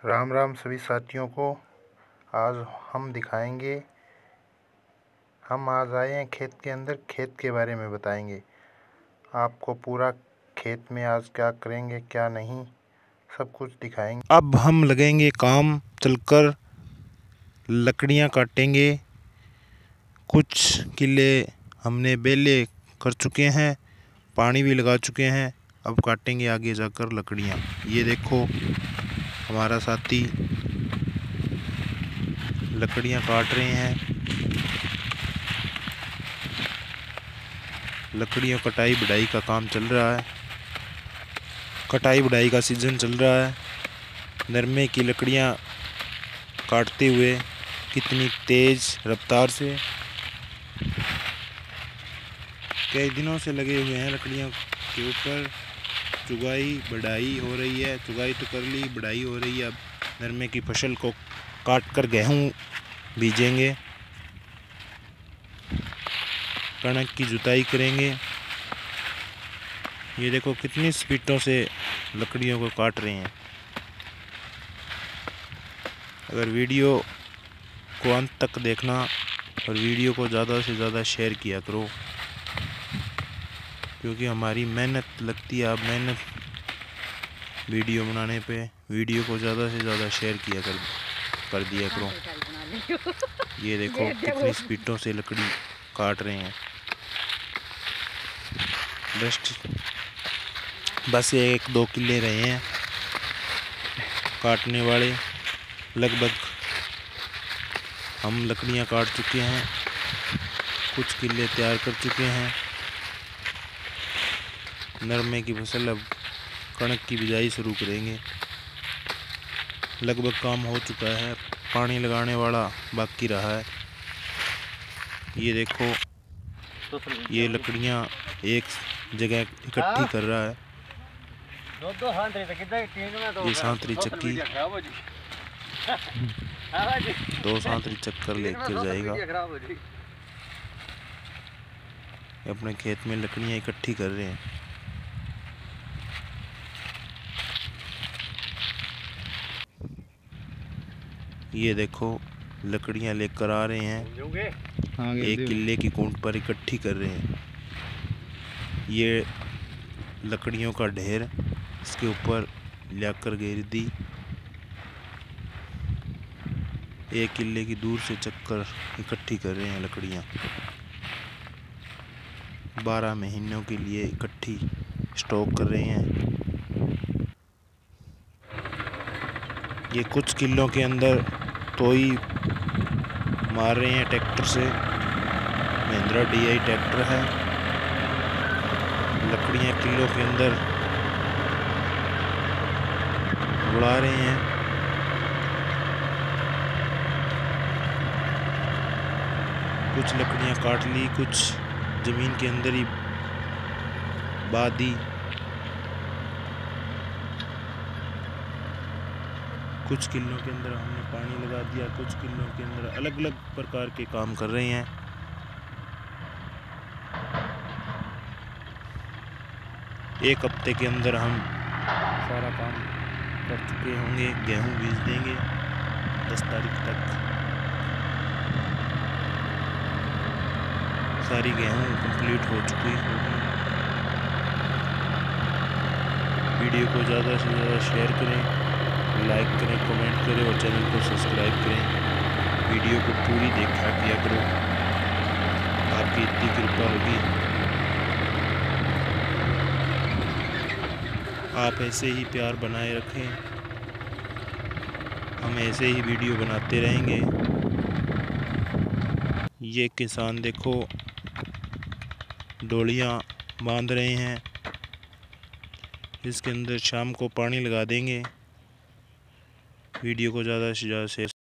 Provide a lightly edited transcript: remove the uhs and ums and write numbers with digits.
राम राम सभी साथियों को। आज हम दिखाएंगे, हम आज आए हैं खेत के अंदर, खेत के बारे में बताएंगे आपको। पूरा खेत में आज क्या करेंगे क्या नहीं, सब कुछ दिखाएंगे। अब हम लगेंगे काम, चलकर लकड़ियां काटेंगे। कुछ किले हमने बेले कर चुके हैं, पानी भी लगा चुके हैं। अब काटेंगे आगे जाकर लकड़ियां। ये देखो हमारा साथी लकड़ियां काट रहे हैं। लकड़ियों कटाई बढ़ाई का काम चल रहा है। कटाई बढ़ाई का सीजन चल रहा है। नरमे की लकड़ियां काटते हुए कितनी तेज रफ्तार से कई दिनों से लगे हुए हैं लकड़ियों के ऊपर। चुगाई बढ़ाई हो रही है, चुगाई तो कर ली, बढ़ाई हो रही है। अब नरमे की फसल को काट कर गेहूँ बीजेंगे, कणक की जुताई करेंगे। ये देखो कितनी स्पीडों से लकड़ियों को काट रहे हैं। अगर वीडियो को अंत तक देखना और वीडियो को ज़्यादा से ज़्यादा शेयर किया करो, क्योंकि हमारी मेहनत लगती है। आप मेहनत वीडियो बनाने पे वीडियो को ज़्यादा से ज़्यादा शेयर किया कर दिया करो। ये देखो कितनी स्पीडों से लकड़ी काट रहे हैं। बस ये 1-2 किले रहे हैं काटने वाले। लगभग हम लकड़ियां काट चुके हैं, कुछ किले तैयार कर चुके हैं। नरमे की फसल, अब कणक की बिजाई शुरू करेंगे। लगभग काम हो चुका है, पानी लगाने वाला बाकी रहा है। ये देखो ये लकड़ियां एक जगह इकट्ठी कर रहा है। ये सांतरी चक्की 2 सांतरी चक्कर लेकर जाएगा। अपने खेत में लकड़ियां इकट्ठी कर रहे हैं। ये देखो लकड़ियां लेकर आ रहे हैं, एक किले की कूंट पर इकट्ठी कर रहे हैं। ये लकड़ियों का ढेर, इसके ऊपर लाकर घेर दी। एक किले की दूर से चक्कर इकट्ठी कर रहे हैं लकड़ियां। 12 महीनों के लिए इकट्ठी स्टॉक कर रहे हैं। ये कुछ किलों के अंदर तोई मार रहे हैं ट्रैक्टर से। महिंद्रा DI ट्रैक्टर है। लकड़ियां किलो के अंदर उड़ा रहे हैं। कुछ लकड़ियां काट ली, कुछ जमीन के अंदर ही बा दी। कुछ किलों के अंदर हमने पानी लगा दिया, कुछ किलों के अंदर अलग अलग प्रकार के काम कर रहे हैं। एक हफ्ते के अंदर हम सारा काम कर चुके होंगे। गेहूं बीज देंगे 10 तारीख तक। सारी गेहूं कंप्लीट हो चुकी होगी। वीडियो को ज़्यादा से ज़्यादा शेयर करें, लाइक करें, कमेंट करें और चैनल को सब्सक्राइब करें। वीडियो को पूरी देखा किया करो, आपकी इतनी कृपा होगी। आप ऐसे ही प्यार बनाए रखें, हम ऐसे ही वीडियो बनाते रहेंगे। ये किसान देखो डोलियां बांध रहे हैं, इसके अंदर शाम को पानी लगा देंगे। वीडियो को ज़्यादा से ज़्यादा शेयर